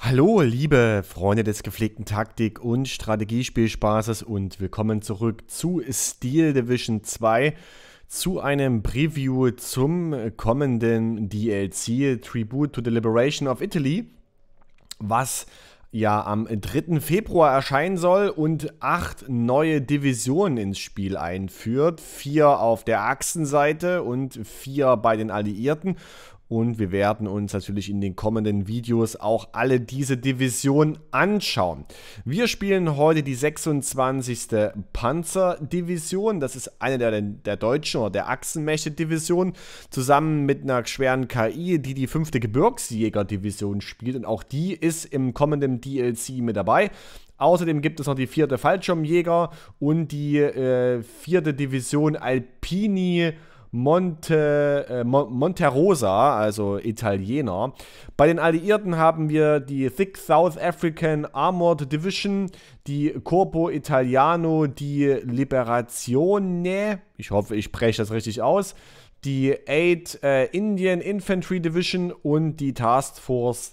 Hallo, liebe Freunde des gepflegten Taktik- und Strategiespielspaßes und willkommen zurück zu Steel Division 2, zu einem Preview zum kommenden DLC Tribute to the Liberation of Italy, was ja am 3. Februar erscheinen soll und 8 neue Divisionen ins Spiel einführt. 4 auf der Achsenseite und 4 bei den Alliierten. Und wir werden uns natürlich in den kommenden Videos auch alle diese Divisionen anschauen. Wir spielen heute die 26. Panzerdivision. Das ist eine der deutschen oder der Achsenmächte-Division. Zusammen mit einer schweren KI, die 5. Gebirgsjäger-Division spielt. Und auch die ist im kommenden DLC mit dabei. Außerdem gibt es noch die 4. Fallschirmjäger und die 4. Division Alpini Monterosa, also Italiener. Bei den Alliierten haben wir die Thick South African Armored Division, die Corpo Italiano di Liberazione, ich hoffe, ich spreche das richtig aus, die 8 Indian Infantry Division und die Task Force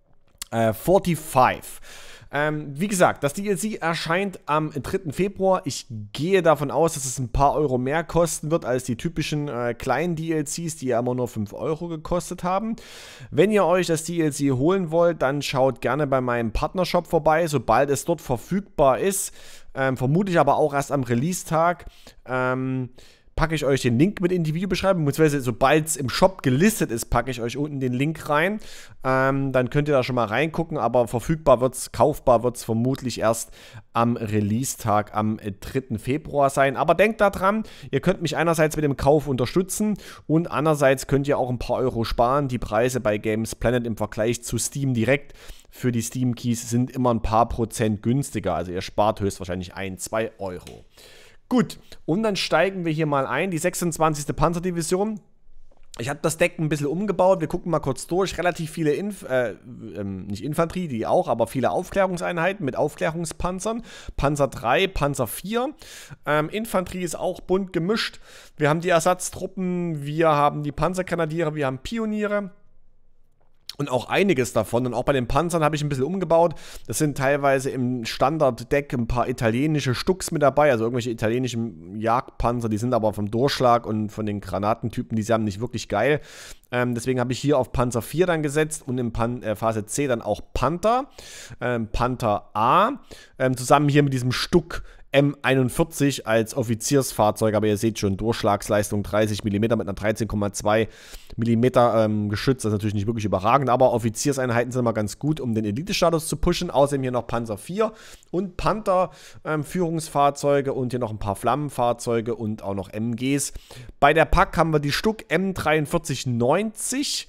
45. Wie gesagt, das DLC erscheint am 3. Februar. Ich gehe davon aus, dass es ein paar Euro mehr kosten wird als die typischen kleinen DLCs, die ja immer nur 5 Euro gekostet haben. Wenn ihr euch das DLC holen wollt, dann schaut gerne bei meinem Partnershop vorbei, sobald es dort verfügbar ist. Vermutlich aber auch erst am Release-Tag. Packe ich euch den Link mit in die Videobeschreibung, beziehungsweise sobald es im Shop gelistet ist, packe ich euch unten den Link rein. Dann könnt ihr da schon mal reingucken, aber kaufbar wird es vermutlich erst am Release-Tag am 3. Februar sein. Aber denkt daran, ihr könnt mich einerseits mit dem Kauf unterstützen und andererseits könnt ihr auch ein paar Euro sparen. Die Preise bei Games Planet im Vergleich zu Steam direkt für die Steam Keys sind immer ein paar Prozent günstiger. Also ihr spart höchstwahrscheinlich 1-2 Euro. Gut, und dann steigen wir hier mal ein, die 26. Panzerdivision. Ich habe das Deck ein bisschen umgebaut, wir gucken mal kurz durch. Relativ viele, nicht Infanterie, die auch, aber viele Aufklärungseinheiten mit Aufklärungspanzern. Panzer 3, Panzer 4. Infanterie ist auch bunt gemischt. Wir haben die Ersatztruppen, wir haben die Panzergrenadiere, wir haben Pioniere. Und auch einiges davon. Und auch bei den Panzern habe ich ein bisschen umgebaut. Das sind teilweise im Standarddeck ein paar italienische Stucks mit dabei. Also irgendwelche italienischen Jagdpanzer. Die sind aber vom Durchschlag und von den Granatentypen, die sind nicht wirklich geil. Deswegen habe ich hier auf Panzer 4 dann gesetzt. Und in Phase C dann auch Panther. Panther A. Zusammen hier mit diesem Stuck M41 als Offiziersfahrzeug, aber ihr seht schon, Durchschlagsleistung 30 mm mit einer 13,2 mm Geschütz, das ist natürlich nicht wirklich überragend, aber Offizierseinheiten sind immer ganz gut, um den Elite-Status zu pushen. Außerdem hier noch Panzer 4 und Panther Führungsfahrzeuge und hier noch ein paar Flammenfahrzeuge und auch noch MGs. Bei der Pack haben wir die Stuck M4390,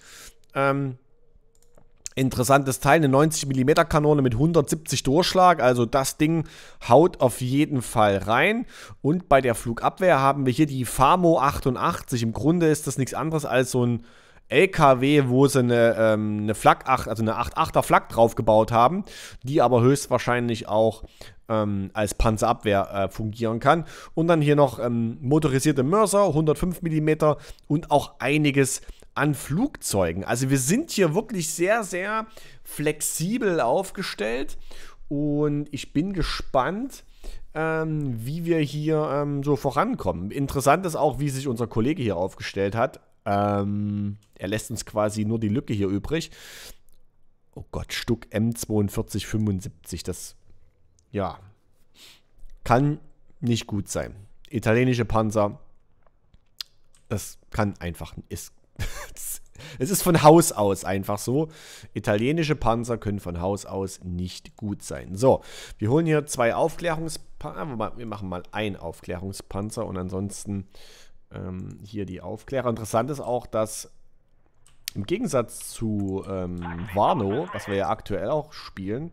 interessantes Teil, eine 90 mm Kanone mit 170 Durchschlag, also das Ding haut auf jeden Fall rein. Und bei der Flugabwehr haben wir hier die Famo 88. Im Grunde ist das nichts anderes als so ein LKW, wo sie eine Flak 8, also eine 8.8er Flak drauf gebaut haben, die aber höchstwahrscheinlich auch als Panzerabwehr fungieren kann. Und dann hier noch motorisierte Mörser, 105 mm und auch einiges an Flugzeugen. Also wir sind hier wirklich sehr, sehr flexibel aufgestellt und ich bin gespannt, wie wir hier so vorankommen. Interessant ist auch, wie sich unser Kollege hier aufgestellt hat. Er lässt uns quasi nur die Lücke hier übrig. Oh Gott, Stuck M4275, das, ja, kann nicht gut sein. Italienische Panzer, das kann einfach, es ist von Haus aus einfach so. Italienische Panzer können von Haus aus nicht gut sein. So, wir holen hier 2 Aufklärungspanzer. Wir machen mal einen Aufklärungspanzer und ansonsten hier die Aufklärer. Interessant ist auch, dass im Gegensatz zu Warno, was wir ja aktuell auch spielen,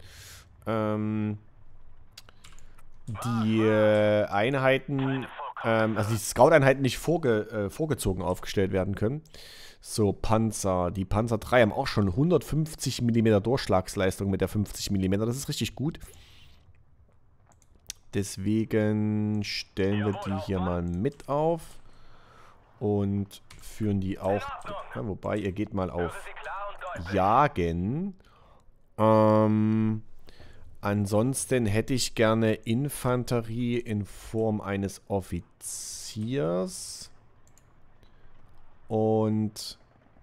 die Einheiten, also die Scout-Einheiten nicht vorgezogen aufgestellt werden können. So, Panzer. Die Panzer 3 haben auch schon 150 mm Durchschlagsleistung mit der 50 mm. Das ist richtig gut. Deswegen stellen wir die hier mal mit auf. Und führen die auch... Ja, wobei, ihr geht mal auf Jagen. Ansonsten hätte ich gerne Infanterie in Form eines Offiziers. Und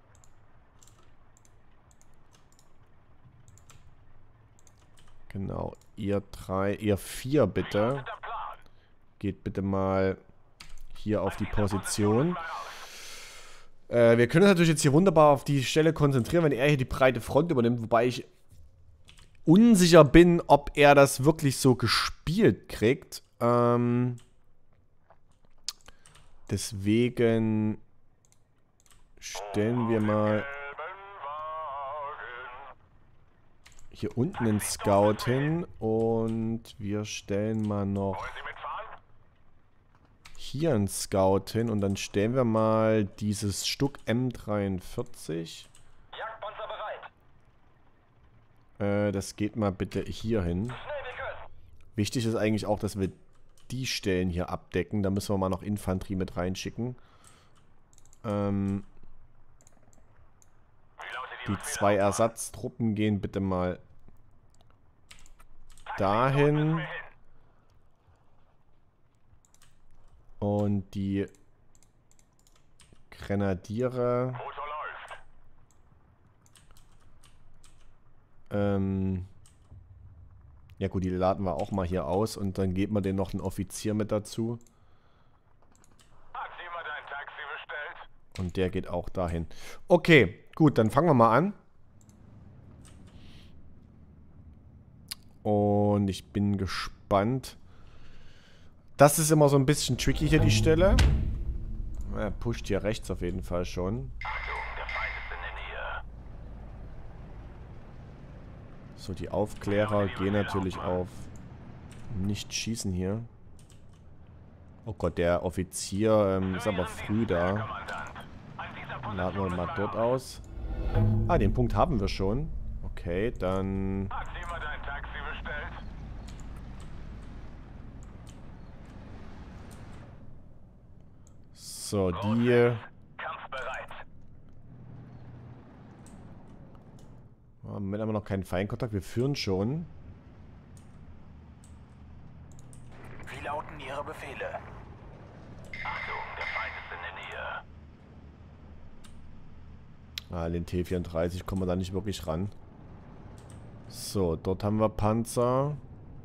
genau, ihr vier bitte. Geht bitte mal hier auf die Position. Wir können uns natürlich jetzt hier wunderbar auf die Stelle konzentrieren, wenn er hier die breite Front übernimmt, wobei ich unsicher bin, ob er das wirklich so gespielt kriegt. Deswegen stellen wir mal hier unten einen Scout hin und wir stellen mal noch hier einen Scout hin und dann stellen wir mal dieses Stück M43. Jagdpanzer bereit. Das geht mal bitte hier hin. Wichtig ist eigentlich auch, dass wir die Stellen hier abdecken. Da müssen wir mal noch Infanterie mit reinschicken. Die 2 Ersatztruppen gehen bitte mal dahin. Und die Grenadiere. Ja gut, die laden wir auch mal hier aus und dann geben wir denen noch einen Offizier mit dazu. Und der geht auch dahin. Okay, gut, dann fangen wir mal an. Und ich bin gespannt. Das ist immer so ein bisschen tricky hier, die Stelle. Er pusht hier rechts auf jeden Fall schon. So, die Aufklärer gehen natürlich auf nicht schießen hier. Oh Gott, der Offizier ist aber früh da. Laden wir mal dort aus. Ah, den Punkt haben wir schon. Okay, dann... So, die... Moment haben wir noch keinen Feindkontakt. Wir führen schon. Wie lauten Ihre Befehle? Achtung, der Feind ist in der Nähe. Den T-34 kommen wir da nicht wirklich ran. So, dort haben wir Panzer.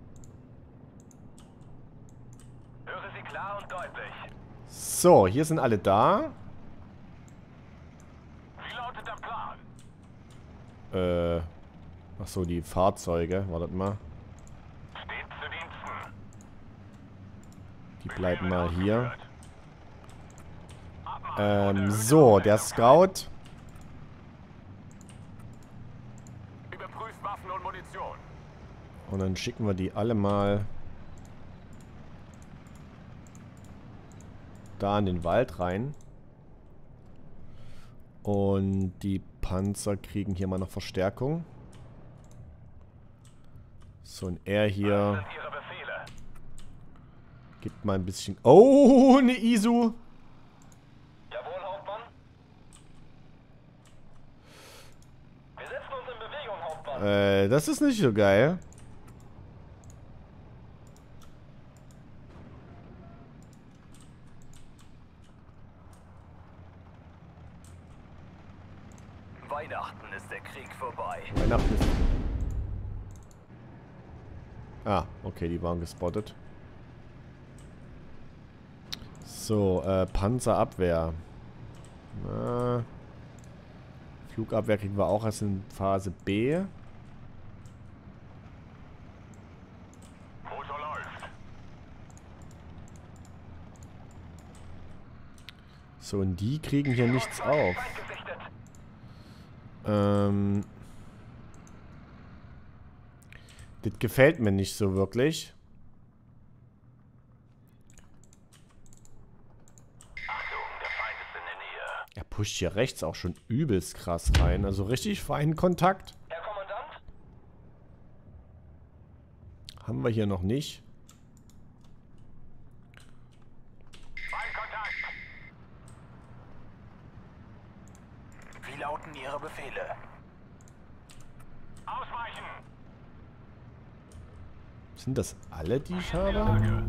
Höre Sie klar und deutlich. So, hier sind alle da. Wie lautet der Plan? Achso, die Fahrzeuge. Wartet mal. Steht zu Diensten. Die bleiben mal hier. So, der Scout. Überprüft Waffen und Munition. Und dann schicken wir die alle mal da in den Wald rein. Und die Panzer kriegen hier mal noch Verstärkung. So, und er hier Ihre Befehle. gibt mal ein bisschen... Oh, eine ISU. Jawohl, Hauptmann. Wir setzen uns in Bewegung, Hauptmann. Das ist nicht so geil. Weihnachten ist der Krieg vorbei. Weihnachten ist... Ah, okay, die waren gespottet. So, Panzerabwehr. Flugabwehr kriegen wir auch erst in Phase B. Motor läuft. So, und die kriegen hier nichts auf. Feind gesichtet. Das gefällt mir nicht so wirklich. Achtung, der Feind ist in der Nähe. Er pusht hier rechts auch schon übelst krass rein. Also richtig feinen Kontakt. Herr Kommandant? Haben wir hier noch nicht. Feindkontakt. Wie lauten Ihre Befehle? Ausweichen. Sind das alle, die ich habe?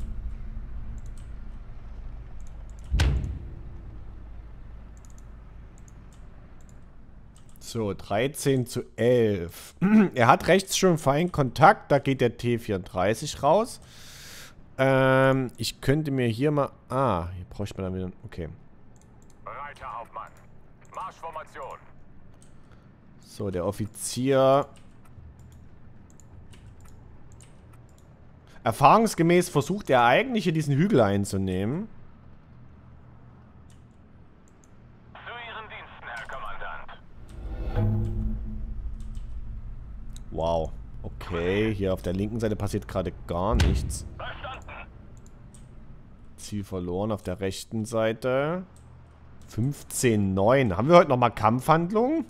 So, 13:11. Er hat rechts schon feinen Kontakt. Da geht der T34 raus. Ich könnte mir hier mal... Ah, hier bräuchte man dann wieder... Okay. Bereit, Herr Hauptmann. Marschformation. So, der Offizier... Erfahrungsgemäß versucht er eigentlich hier diesen Hügel einzunehmen. Zu Ihren Diensten, Herr Kommandant. Wow. Okay, hier auf der linken Seite passiert gerade gar nichts. Verstanden. Ziel verloren auf der rechten Seite. 15:9. Haben wir heute nochmal Kampfhandlungen?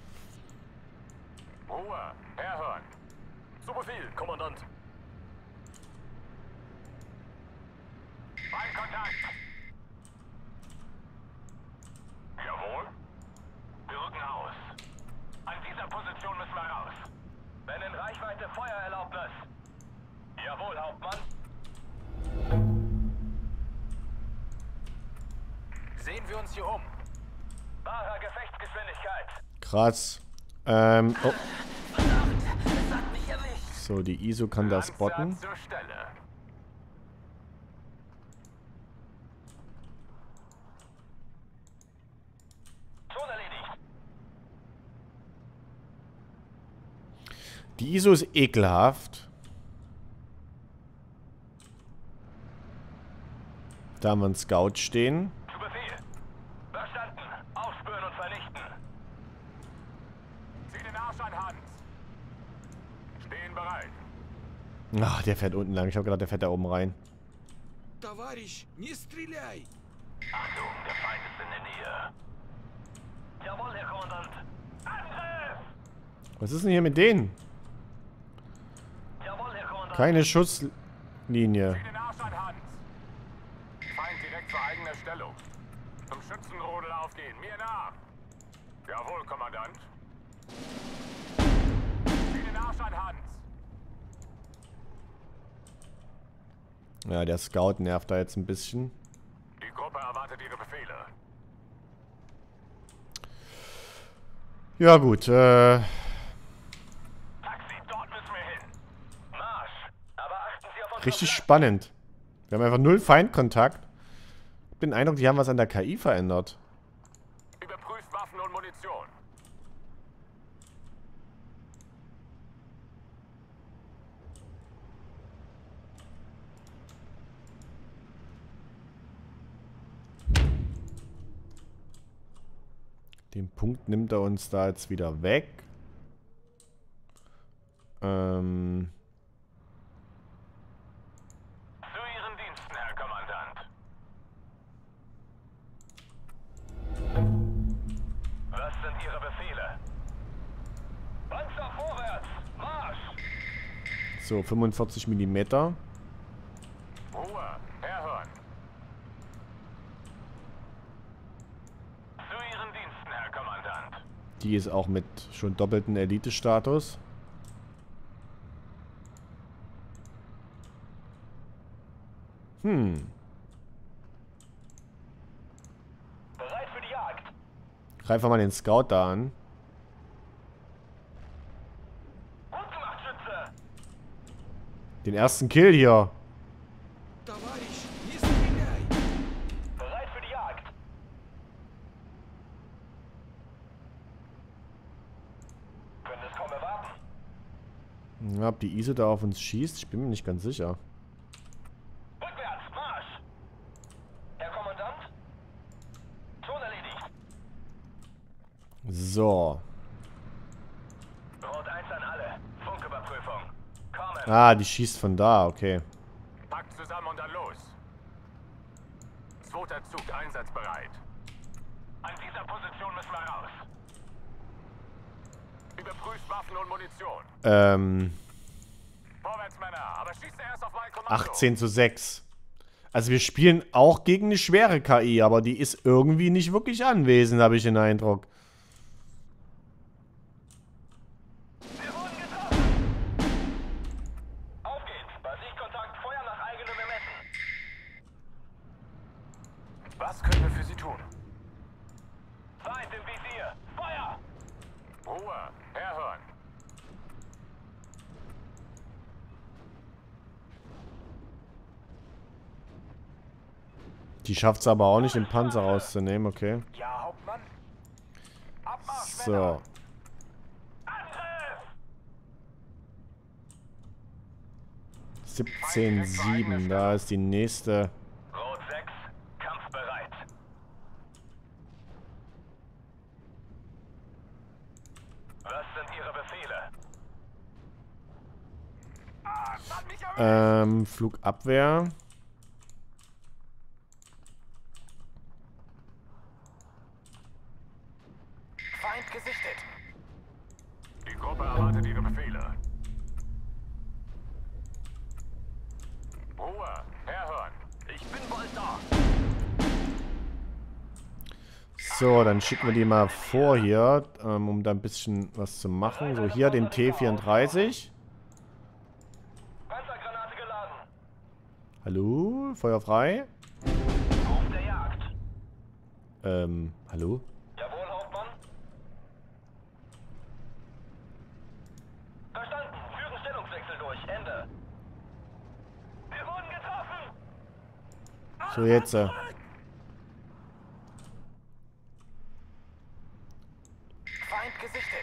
Ruhe. Herhören. Zu Befehl, Kommandant. Feindkontakt. Jawohl. Wir rücken aus. An dieser Position müssen wir raus. Wenn in Reichweite Feuererlaubnis. Jawohl, Hauptmann. Sehen wir uns hier um. Wahrer Gefechtsgeschwindigkeit. Krass. Oh. So, die ISO kann das spotten. Zur Stelle. Schon erledigt. Die ISO ist ekelhaft. Da haben wir einen Scout stehen. Zu Befehl. Verstanden. Aufspüren und vernichten. Zieh den Arsch an, Hans. Stehen bereit. Ach, der fährt unten lang. Ich habe gedacht, der fährt da oben rein. Товарищ, не стреляй! Achtung, der Feind ist in der Nähe. Jawohl, Herr Kommandant. Angriff! Was ist denn hier mit denen? Jawohl, Herr Kommandant. Keine Schusslinie. Zieh den Arsch an, Hans. Feind direkt zur eigener Stellung. Zum Schützenrodel aufgehen. Mir nach. Jawohl, Kommandant. Zieh den Arsch an, Hans. Ja, der Scout nervt da jetzt ein bisschen. Die Gruppe erwartet Ihre Befehle. Ja gut, Taxi, dort müssen wir hin. Marsch. Aber achten Sie auf unsere richtig Flanken. spannend. Wir haben einfach null Feindkontakt. Ich bin den Eindruck, die haben was an der KI verändert. Überprüft Waffen und Munition. Den Punkt nimmt er uns da jetzt wieder weg. Zu Ihren Diensten, Herr Kommandant. Was sind Ihre Befehle? Panzer vorwärts! Marsch! So, 45 Millimeter. Ruhe! Herhören! Zu Ihren Diensten, Herr Kommandant. Die ist auch mit schon doppelten Elite-Status. Bereit für die Jagd! Greifen wir mal den Scout da an. Gut gemacht, Schütze! Den ersten Kill hier. Товарищ, не стреляй! Bereit für die Jagd! Können es kaum erwarten. Ja, ob die ISO da auf uns schießt, ich bin mir nicht ganz sicher. Rückwärts, Marsch! Herr Kommandant? Schon erledigt. So. Rot 1 an alle. Funküberprüfung. Kommen. Ah, die schießt von da, okay. Packt zusammen und dann los. Zweiter Zug einsatzbereit. An dieser Position müssen wir raus. Überprüft Waffen und Munition. Vorwärts, Männer, aber schießt erst auf mein Kommando. 18:6. Also wir spielen auch gegen eine schwere KI, aber die ist irgendwie nicht wirklich anwesend, habe ich den Eindruck. Wir wurden getroffen. Auf geht's. Herhören. Die schafft es aber auch nicht, den Panzer rauszunehmen, okay. Ja, Hauptmann. Abmarsch, So. Männer. Angriff! 17,7. Da ist die nächste. Rot 6, kampfbereit. Was sind Ihre Befehle? Hat mich erwischt! Flugabwehr. Feind gesichtet. Die Gruppe erwartet Ihre Befehle. Ruhe, herhören. Ich bin bald da. So, dann schicken wir die mal vor hier, um da ein bisschen was zu machen. So, hier den T-34. Panzergranate geladen. Hallo? Feuer frei? Auf der Jagd. Hallo? Jawohl, Hauptmann. Verstanden. Führen Stellungswechsel durch. Ende. Wir wurden getroffen. So, jetzt. Feind gesichtet.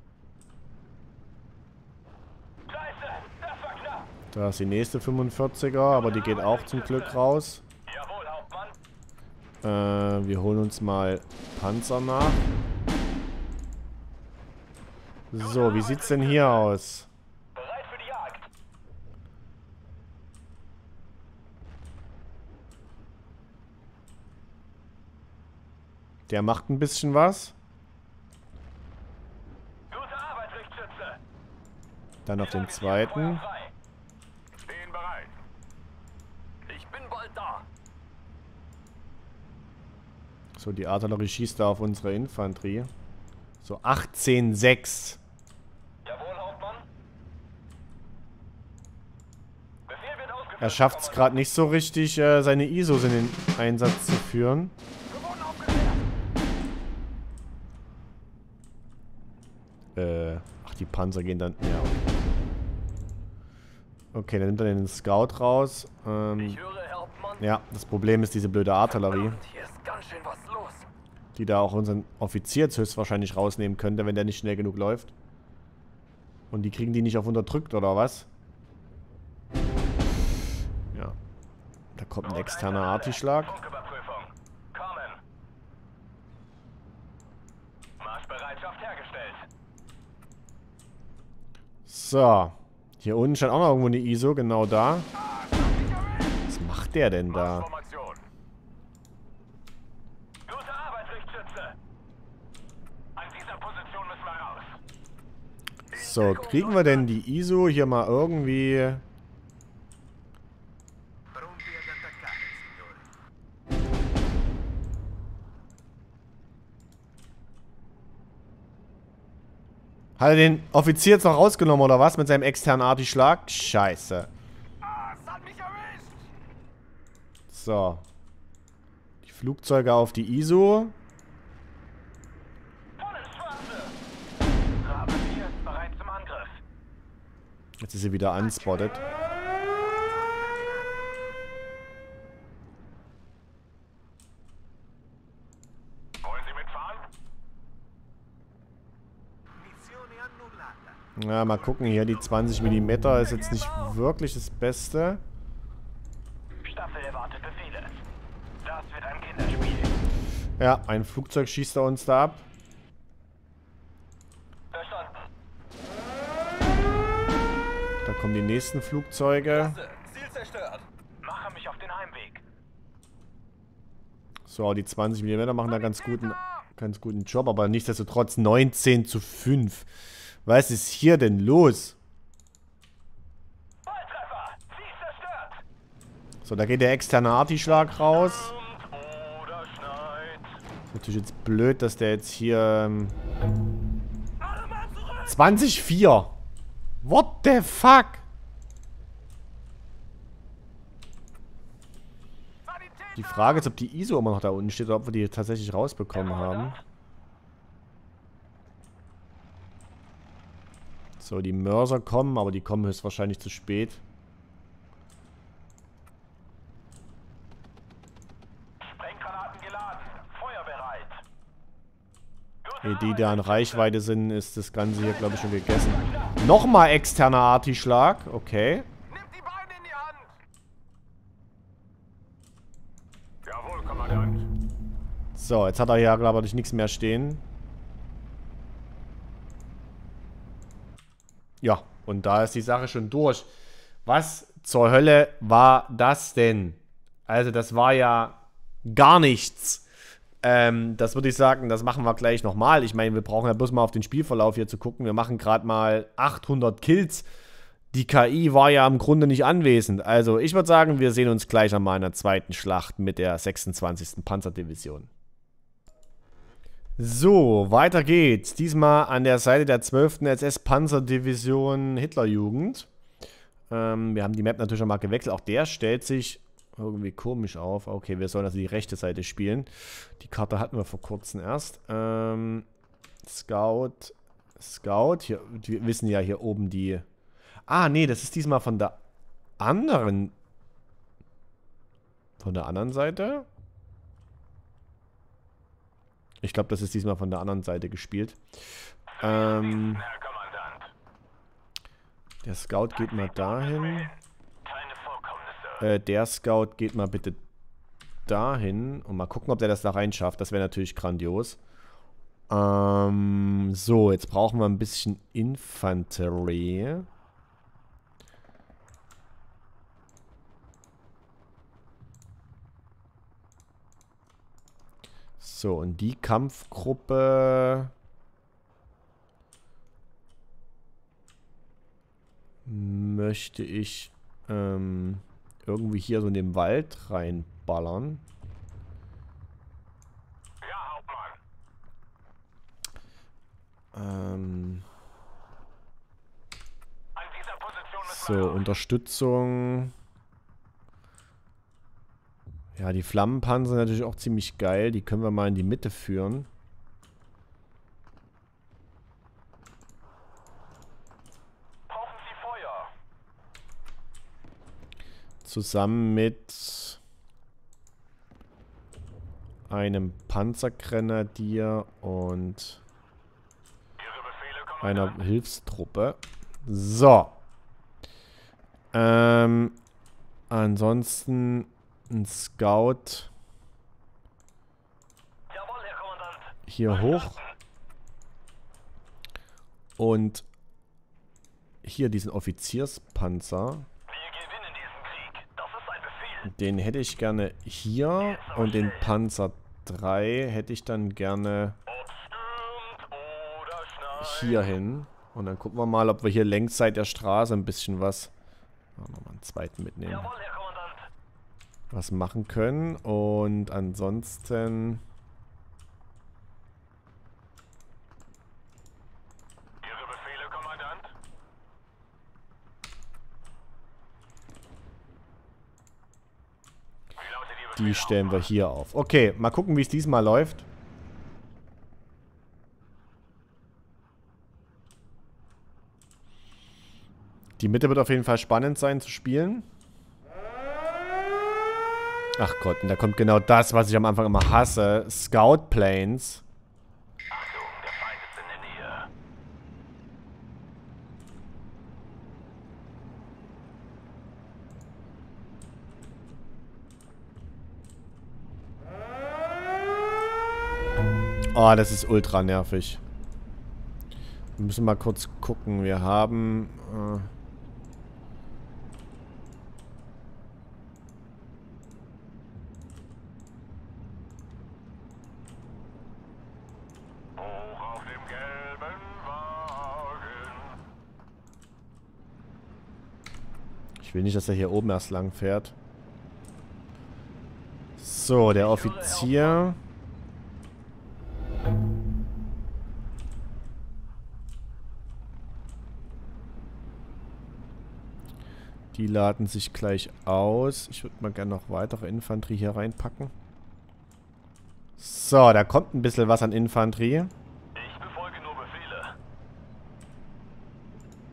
Scheiße, das war knapp. Da ist die nächste 45er, aber die geht auch zum Glück raus. Jawohl, Hauptmann. Wir holen uns mal Panzer nach. So, wie sieht's denn hier aus? Bereit für die Jagd. Der macht ein bisschen was. Gute Arbeit, Richtschütze. Dann auf den zweiten. Frei. Stehen bereit. Ich bin bald da. So, die Artillerie schießt da auf unsere Infanterie. So, 18,6. Jawohl, Hauptmann. Befehl wird ausgeführt. Er schafft es gerade nicht so richtig, seine ISOs in den Einsatz zu führen. Gewonnen aufgeklärt. Ach, die Panzer gehen dann... Ja, okay. Okay, dann nimmt er den Scout raus. Ich höre, Hauptmann. Ja, das Problem ist diese blöde Artillerie, Hier ist ganz schön was los. die da auch unseren Offizier jetzt höchstwahrscheinlich rausnehmen könnte, wenn der nicht schnell genug läuft. Und die kriegen die nicht auf unterdrückt, oder was? Ja. Da kommt ein externer Arti-Schlag. Funküberprüfung. Kommen. Marschbereitschaft hergestellt. So. Hier unten stand auch noch irgendwo eine ISO, genau da. Was macht der denn da? Formation. Gute Arbeit, Richtschütze. An dieser Position müssen wir raus. So, kriegen wir denn die ISO hier mal irgendwie... Hat er den Offizier jetzt noch rausgenommen, oder was? Mit seinem externen Arti-Schlag? Scheiße. Es hat mich erwischt. So. Die Flugzeuge auf die ISO. Volle Schwarze. Rabe 4 bereit zum Angriff. Jetzt ist sie wieder unspotted. Wollen Sie mitfahren? Ja, mal gucken hier. Die 20 mm ist jetzt nicht wirklich das Beste. Staffel erwartet Befehle. Das wird ein Kinderspiel. Ja, ein Flugzeug schießt er uns da ab. Verstanden. Da kommen die nächsten Flugzeuge. Ziel zerstört. Mache mich auf den Heimweg. So, die 20 mm machen da ganz guten Job, aber nichtsdestotrotz 19:5. Was ist hier denn los? Volltreffer. Sie ist zerstört. So, da geht der externe Arti-Schlag raus. Oder schneit. Ist natürlich jetzt blöd, dass der jetzt hier... Alle Mann zurück. 20,4. What the fuck? Die Frage ist, ob die ISO immer noch da unten steht oder ob wir die tatsächlich rausbekommen haben. So, die Mörser kommen, aber die kommen höchstwahrscheinlich zu spät. Sprenggranaten geladen. Feuerbereit. Ehe die da in Reichweite sind, ist das Ganze hier, glaube ich, schon gegessen. Nochmal externer Artischlag. Okay. Nimmt die Beine in die Hand. Jawohl, Kommandant. So, jetzt hat er hier, glaube ich, nichts mehr stehen. Ja, und da ist die Sache schon durch. Was zur Hölle war das denn? Also, das war ja gar nichts. Das würde ich sagen, das machen wir gleich nochmal. Ich meine, wir brauchen ja bloß mal auf den Spielverlauf hier zu gucken. Wir machen gerade mal 800 Kills. Die KI war ja im Grunde nicht anwesend. Also, ich würde sagen, wir sehen uns gleich einmal in der zweiten Schlacht mit der 26. Panzerdivision. So, weiter geht's. Diesmal an der Seite der 12. SS-Panzerdivision Hitlerjugend. Wir haben die Map natürlich nochmal gewechselt. Auch der stellt sich irgendwie komisch auf. Okay, wir sollen also die rechte Seite spielen. Die Karte hatten wir vor kurzem erst. Scout. Hier, wir wissen ja hier oben die... Ah, nee, das ist diesmal von der anderen... Von der anderen Seite? Ich glaube, das ist diesmal von der anderen Seite gespielt. Herr Kommandant. Der Scout geht mal dahin. Keine Vorkommnisse. Der Scout geht mal bitte dahin. Und mal gucken, ob der das da rein schafft. Das wäre natürlich grandios. So, jetzt brauchen wir ein bisschen Infanterie. So, und die Kampfgruppe möchte ich irgendwie hier so in den Wald reinballern. Ja, Hauptmann. Ähm, An dieser Position müssen so, wir raus. Unterstützung. Ja, die Flammenpanzer sind natürlich auch ziemlich geil. Die können wir mal in die Mitte führen. Brauchen Sie Feuer. Zusammen mit einem Panzergrenadier und Ihre Befehle, einer Kommandant. Hilfstruppe. So. Ansonsten ein Scout Jawohl, Herr Kommandant. hier hoch. Und hier diesen Offizierspanzer. Wir gewinnen diesen Krieg. Das ist ein Befehl. Den hätte ich gerne hier. Und den Panzer 3 hätte ich dann gerne Ob stürmt oder schneit. hier hin. Und dann gucken wir mal, ob wir hier längsseit der Straße ein bisschen was... Machen wir mal einen zweiten mitnehmen. Jawohl, Herr Kommandant. Was machen können. Und ansonsten... Ihre Befehle, Kommandant. Wie lautet Ihr Befehl, Die stellen wir hier auf. Okay, mal gucken, wie es diesmal läuft. Die Mitte wird auf jeden Fall spannend sein zu spielen. Ach Gott, und da kommt genau das, was ich am Anfang immer hasse. Scout Planes. Achtung, der Feind ist in der Nähe. Oh, das ist ultra nervig. Wir müssen mal kurz gucken. Wir haben... Hoch auf dem gelben Wagen. Ich will nicht, dass er hier oben erst lang fährt. So, der Offizier. Die laden sich gleich aus. Ich würde mal gerne noch weitere Infanterie hier reinpacken. So, da kommt ein bisschen was an Infanterie. Ich befolge nur Befehle.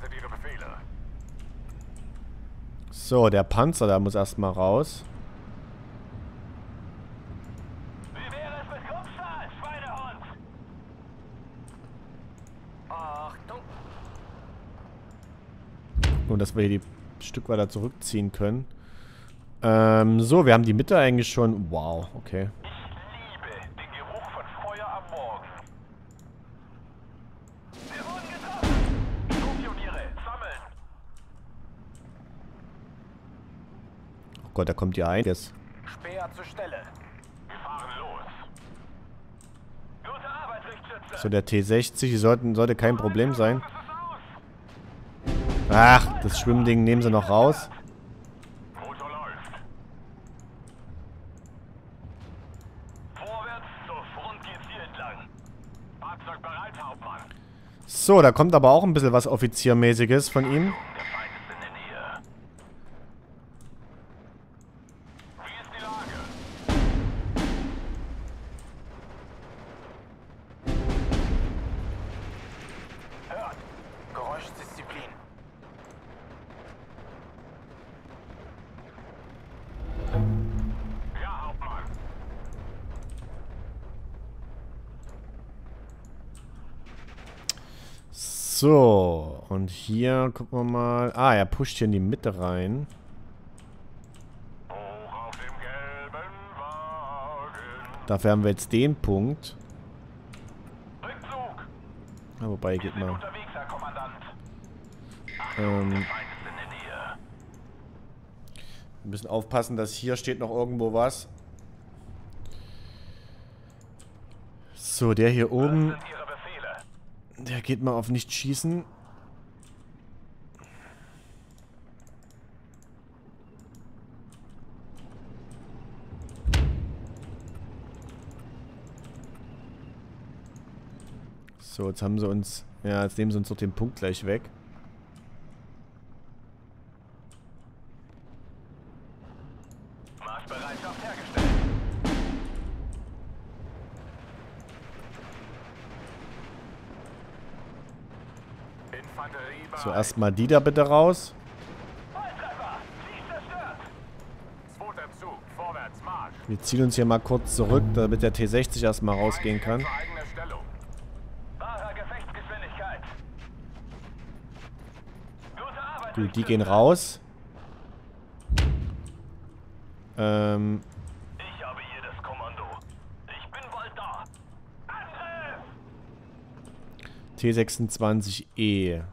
Erwartet Ihre Befehle. So, der Panzer, der muss erstmal raus. Wie wäre es mit Kruppstahl, Schweinehund? Achtung! Nur, dass wir hier ein Stück weiter zurückziehen können. So, wir haben die Mitte eigentlich schon. Wow, okay. Ich liebe den Geruch von Feuer am Morgen. Wir wurden getroffen! Flugpioniere, sammeln! Oh Gott, da kommt ja einiges. Speer zur Stelle. Wir fahren los. Gute Arbeit, Lichtschütze! So, der T60 sollte kein Problem sein. Es ist aus! Ach, das Schwimmding nehmen sie noch raus. Motor läuft. Vorwärts zur Front geht's hier entlang. Fahrzeug bereit, Hauptmann. So, da kommt aber auch ein bisschen was Offiziermäßiges von ihm. Der Feind ist in der Nähe. Wie ist die Lage? Hört! Geräuschdisziplin. Ja, Hauptmann. So, und hier gucken wir mal. Ah, er pusht hier in die Mitte rein. Hoch auf dem gelben Wagen. Dafür haben wir jetzt den Punkt. Rückzug! Ah, wobei, geht Sind mal. unterwegs, Herr Kommandant. Ähm, Der Feind ist in der Nähe. wir müssen aufpassen, dass hier steht noch irgendwo was. So, der hier Was oben, sind Ihre Befehle? der geht mal auf nicht schießen. So, jetzt haben sie uns... Ja, jetzt nehmen sie uns doch den Punkt gleich weg. Marschbereitschaft hergestellt. Infanterie bereit. So, erstmal die da bitte raus. Volltreffer! Ziel zerstört! Zweiter Zug, vorwärts, Marsch! Wir ziehen uns hier mal kurz zurück, damit der T60 erstmal rausgehen kann. Zur eigenen Stellung. Wahrer Gefechtsgeschwindigkeit. Gute Arbeit, Gut, die gehen raus. Ich habe hier das Kommando. Ich bin bald da. Angriff! T26E.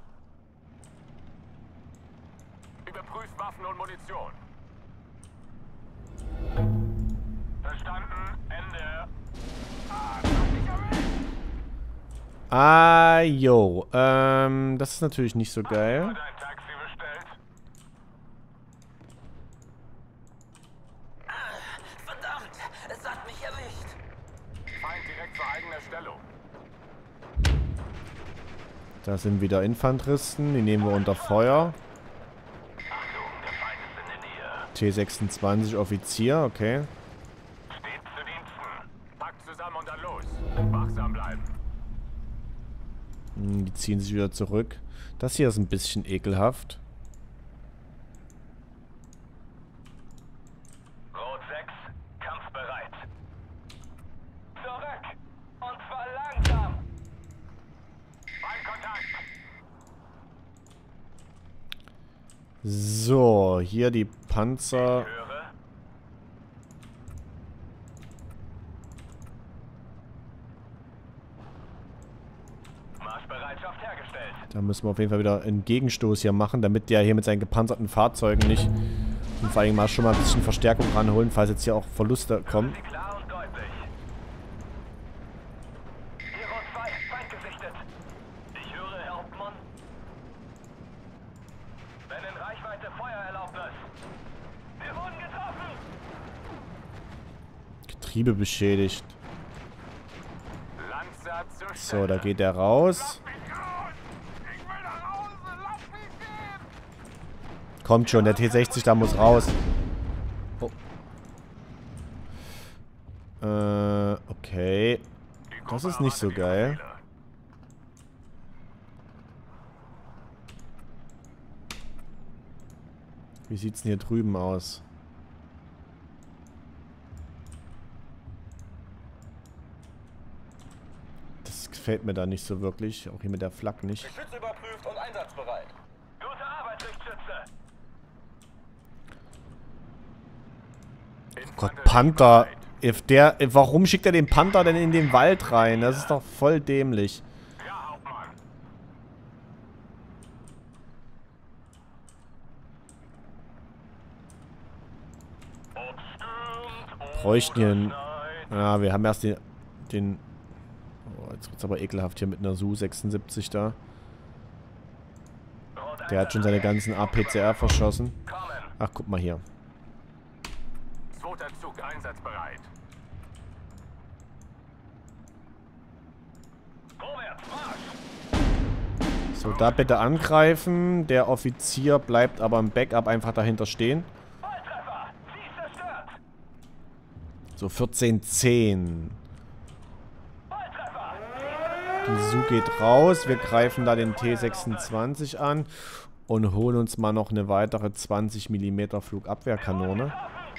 Überprüft Waffen und Munition. Verstanden. Ende. Ah, jo. Das ist natürlich nicht so geil. Hat ein Taxi bestellt? Verdammt, es hat mich erwischt. Feind direkt zur eigener Stellung. Da sind wieder Infanteristen. Die nehmen wir unter Feuer. Achtung, der Feind ist in der Nähe. T26 Offizier, okay. Steht zu Diensten. Packt zusammen und dann los. Wachsam bleiben. Die ziehen sich wieder zurück. Das hier ist ein bisschen ekelhaft. Rot 6, kampfbereit. Zurück! Und zwar langsam! Feindkontakt! So, hier die Panzer. Höre. Marschbereitschaft hergestellt. Da müssen wir auf jeden Fall wieder einen Gegenstoß hier machen, damit der hier mit seinen gepanzerten Fahrzeugen nicht... Und vor allem mal schon mal ein bisschen Verstärkung ranholen, falls jetzt hier auch Verluste kommen. Sie klar und deutlich. Hero 2, Feind gesichtet. Ich höre, Herr Hauptmann. Wenn in Reichweite Feuererlaubnis. Wir wurden getroffen! Getriebe beschädigt. Lanzer zur So, da geht er raus. Ich will nach Hause! Lass mich gehen! Kommt schon, der T60 da muss raus. Oh. Okay. Das ist nicht so geil. Wie sieht's denn hier drüben aus? Das gefällt mir da nicht so wirklich. Auch hier mit der Flak nicht. Geschütz überprüft und einsatzbereit. Gute Arbeit, Richtschütze. Oh Gott, Panther. Warum schickt er den Panther denn in den Wald rein? Das ist doch voll dämlich. Ja, Hauptmann. Bräuchten hier einen... Ja, wir haben erst den... Oh, jetzt wird's aber ekelhaft hier mit einer Su-76 da. Der hat schon seine ganzen APCR verschossen. Ach, guck mal hier. Zweiter Zug einsatzbereit. Vorwärts, Marsch! So, da bitte angreifen. Der Offizier bleibt aber im Backup einfach dahinter stehen. Volltreffer! Sie zerstört! So, 14:10. Volltreffer! Die Su geht raus. Wir greifen da den T26 an und holen uns mal noch eine weitere 20 mm Flugabwehrkanone.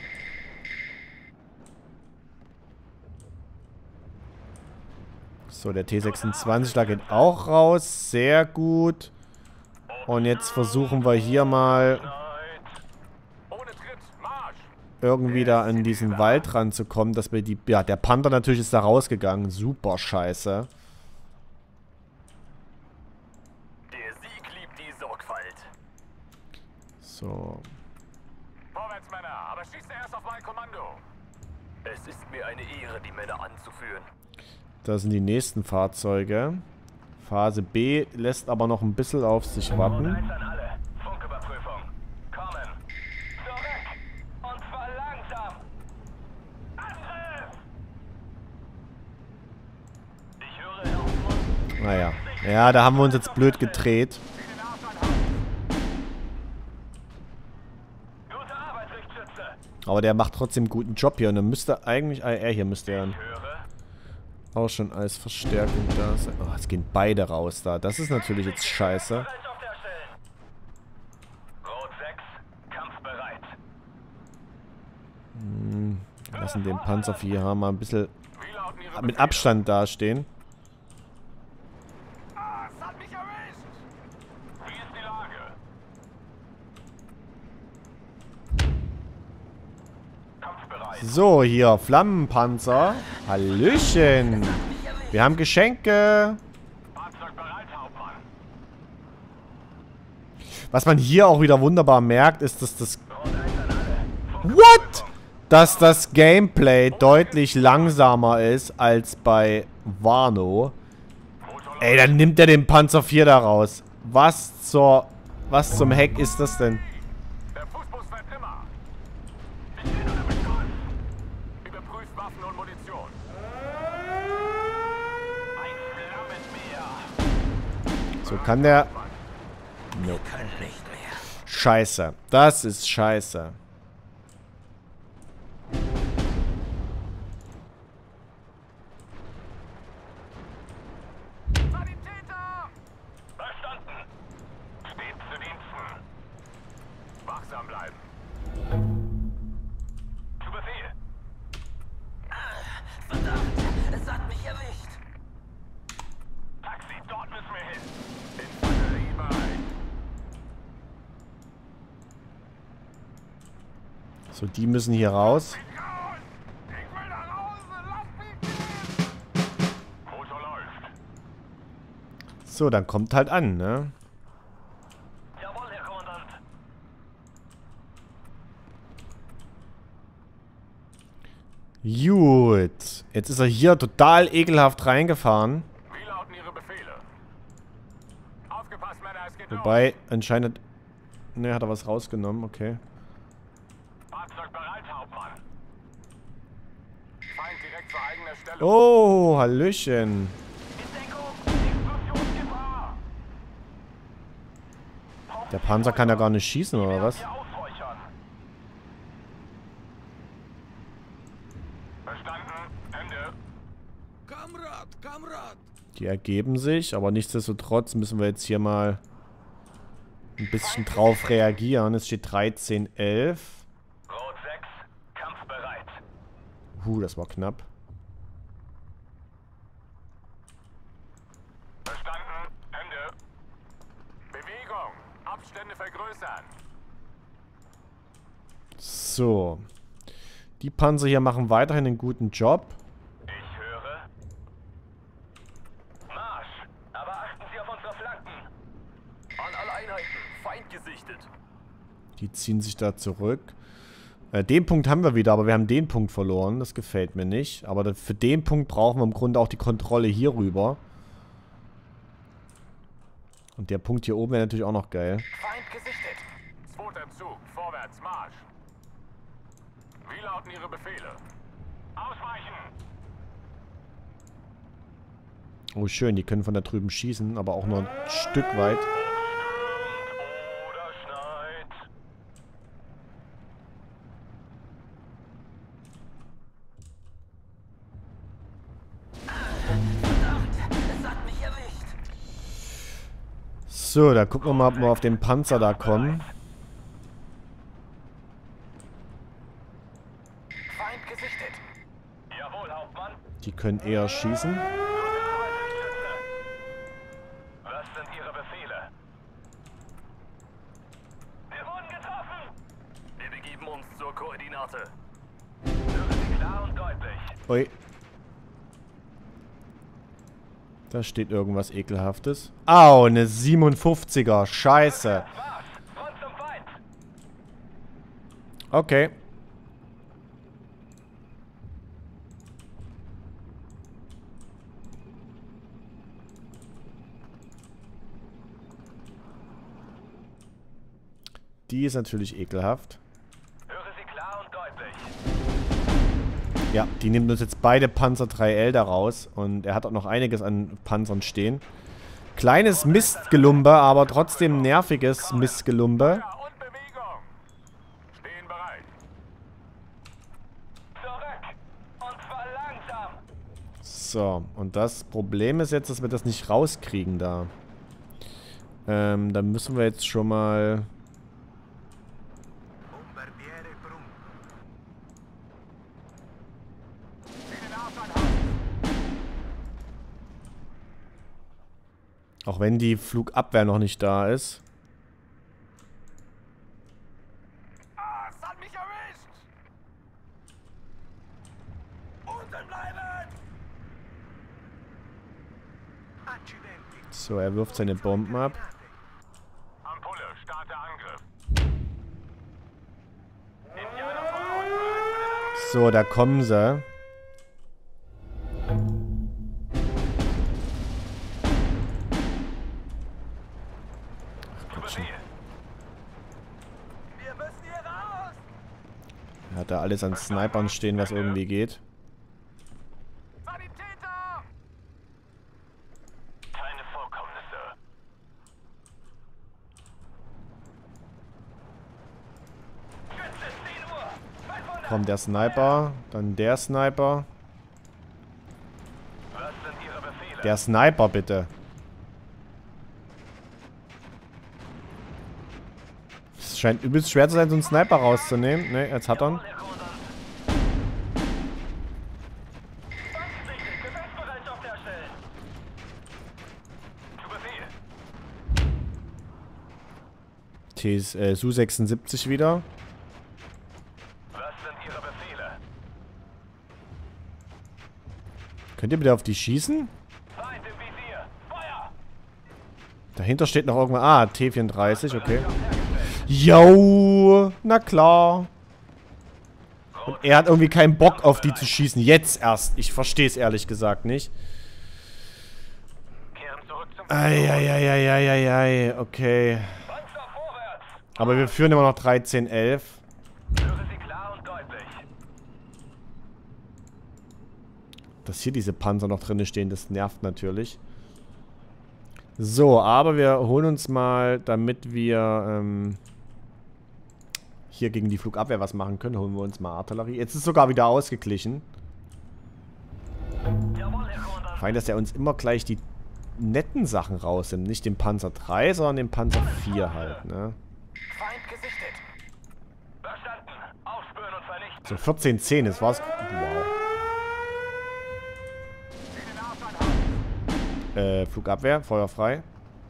So, der T26 da geht auch raus. Sehr gut. Und jetzt versuchen wir hier mal Ohne Tritt, Marsch! irgendwie da an diesen Wald ranzukommen, dass wir die... Ja, der Panther natürlich ist da rausgegangen. Super scheiße. Der Sieg liebt die Sorgfalt. So. Vorwärts, Männer, aber schießt erst auf mein Kommando. Es ist mir eine Ehre, die Männer anzuführen. Da sind die nächsten Fahrzeuge. Phase B lässt aber noch ein bisschen auf sich warten. An alle. Funküberprüfung. Kommen. Zurück. Und zwar langsam. Angriff! Ich höre Laufmund. Naja. Ja, da haben wir uns jetzt blöd gedreht. Gute Arbeit, Richtschütze. Aber der macht trotzdem einen guten Job hier. Und dann müsste eigentlich... er hier müsste ja Höre. auch schon als Verstärkung da sein. Oh, jetzt gehen beide raus da. Das ist natürlich jetzt scheiße. Brennstoff herstellen. Rot 6. Kampfbereit. Wir lassen den Panzer hier mal ein bisschen Wie lauten Ihre mit Befehle? Abstand dastehen. Es hat mich erwischt. Wie ist die Lage? Kampfbereit. So, hier, Flammenpanzer. Hallöchen. Wir haben Geschenke. Fahrzeug bereit, Hauptmann. Was man hier auch wieder wunderbar merkt, ist, dass das... Rot 1 an alle. What? Dass das Gameplay deutlich langsamer ist als bei Wano. Ey, dann nimmt er den Panzer 4 da raus. Was zum Heck ist das denn? Der Fußbus fährt immer. Ich bin unter Beschuss. Überprüft Waffen und Munition. Ein Flammenmeer. So kann der... Wir können nicht mehr. Scheiße. Das ist scheiße. Sanitäter! Verstanden. Steht zu Diensten. Wachsam bleiben. Zu Befehl. Verdammt, es hat mich erwischt. Taxi, dort müssen wir hin. Infanterie bereit. So, die müssen hier raus. Ich will nach Hause. Lass mich gehen. Motor läuft. So, dann kommt halt an, ne? Jawohl, Herr Kommandant. Gut. Jetzt ist er hier total ekelhaft reingefahren. Wie lauten Ihre Befehle? Aufgepasst, Männer, es geht los. Wobei, anscheinend... Ne, hat er was rausgenommen, okay. Fahrzeug bereit, Hauptmann. Feind direkt vor eigener Stellung. Oh, Hallöchen. In Deckung, Explosionsgefahr. Der Panzer kann ja gar nicht schießen, oder was? Hier ausräuchern. Verstanden. Ende. Камрад, камрад! Die ergeben sich, aber nichtsdestotrotz müssen wir jetzt hier mal ein bisschen drauf reagieren. Es steht 13:11. Rot 6, kampfbereit. Das war knapp. Verstanden. Ende. Bewegung. Abstände vergrößern. So. Die Panzer hier machen weiterhin einen guten Job. Ich höre. Marsch. Aber achten Sie auf unsere Flanken. An alle Einheiten. Feind gesichtet. Die ziehen sich da zurück. Den Punkt haben wir wieder, aber wir haben den Punkt verloren. Das gefällt mir nicht. Aber für den Punkt brauchen wir im Grunde auch die Kontrolle hier rüber. Und der Punkt hier oben wäre natürlich auch noch geil. Feind gesichtet. Zweiter Zug. Vorwärts, Marsch. Wie lauten Ihre Befehle? Ausweichen. Oh, schön. Die können von da drüben schießen, aber auch nur ein Stück weit. Oder schneit. Verdammt, es hat mich erwischt. So, da gucken wir mal, ob wir auf den Panzer da kommen. Feind gesichtet. Jawohl, Hauptmann. Die können eher schießen. Was sind Ihre Befehle? Wir wurden getroffen. Wir begeben uns zur Koordinate. Hören Sie klar und deutlich. Ui. Da steht irgendwas Ekelhaftes. Au, eine 57er. Scheiße. Marsch. Front zum Feind. Okay. Die ist natürlich ekelhaft. Höre Sie klar und deutlich. Ja, die nimmt uns jetzt beide Panzer 3L da raus. Und er hat auch noch einiges an Panzern stehen. Kleines Mistgelumbe, aber trotzdem nerviges Mistgelumbe. Ja, und Bewegung. Stehen bereit. Zurück. Und zwar langsam. So, und das Problem ist jetzt, dass wir das nicht rauskriegen da. Dann müssen wir jetzt schon mal... Auch wenn die Flugabwehr noch nicht da ist. Ah, es hat mich erwischt. Unten bleiben. So, er wirft seine Bomben ab. Ampulle, starte Angriff. Indianer voraus. So, da kommen sie. Zu Befehl. Wir müssen hier raus. Er hat da alles an Snipern stehen, was irgendwie geht. Sanitäter. Keine Vorkommnisse. Schütze, 10 Uhr. 500. Kommt der Sniper, dann der Sniper. Was sind Ihre Befehle? Der Sniper, bitte. Es scheint übelst schwer zu sein, so einen Sniper rauszunehmen. Ne, jetzt hat er ihn. Herr Kommandant. Feindgesichtet, Gefechtsbereitschaft herstellen. Zu Befehl. Su-76 wieder. Was sind Ihre Befehle? Könnt ihr bitte auf die schießen? Feind im Visier. Feuer. Dahinter steht noch irgendwann... Ah, T-34, okay. Yo, na klar. Und er hat irgendwie keinen Bock auf die zu schießen. Jetzt erst. Ich verstehe es ehrlich gesagt nicht. Kehren zurück zum Eieieiei, okay. Panzer vorwärts. Aber wir führen immer noch 13:11. Höre Sie klar und deutlich. Dass hier diese Panzer noch drin stehen, das nervt natürlich. So, aber wir holen uns mal, damit wir hier gegen die Flugabwehr was machen können, holen wir uns mal Artillerie. Jetzt ist es sogar wieder ausgeglichen. Jawohl, Herr Kommandant. Fein, dass er uns immer gleich die netten Sachen rausnimmt. Nicht den Panzer 3, sondern den Panzer 4 halt, ne? Feind gesichtet. Verstanden. Aufspüren und vernichten. So, 14-10, das war's. Wow. Flugabwehr, Feuer frei.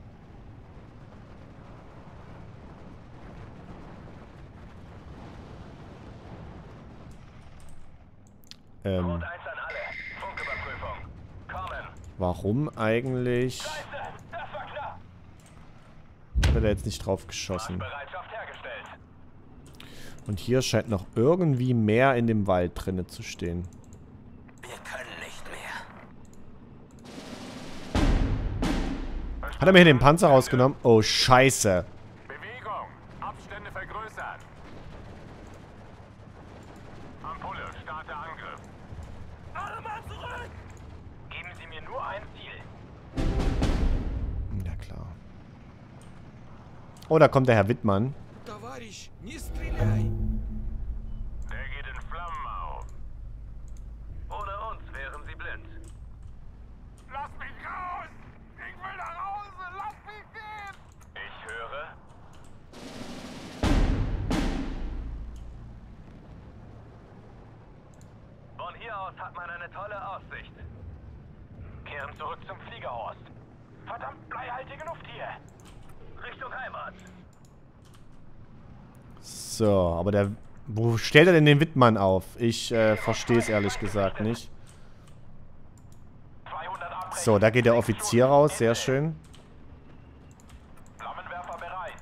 Rot 1 an alle. Funküberprüfung. Kommen. Warum eigentlich? Scheiße, das war knapp. Hat er jetzt nicht drauf geschossen? Bereitschaft hergestellt. Und hier scheint noch irgendwie mehr in dem Wald drinne zu stehen. Wir können nicht mehr. Hat er mir hier den Panzer rausgenommen? Oh, scheiße. Bewegung. Abstände vergrößern. Ampulle, starte Angriff. Alle Mann zurück! Geben Sie mir nur ein Ziel. Ja, klar. Oh, da kommt der Herr Wittmann. Товарищ, не стреляй! Der geht in Flammen auf. Ohne uns wären Sie blind. Lass mich raus! Ich will nach Hause! Lass mich gehen! Ich höre. Von hier aus hat man eine tolle Aussicht. Kehren zurück zum Fliegerhorst. Verdammt bleihaltige Luft hier. Richtung Heimat. So, aber der... Wo stellt er denn den Wittmann auf? Ich verstehe es ehrlich gesagt nicht. 200 abbrechen. So, da geht der Offizier raus. Sehr schön. Flammenwerfer bereit.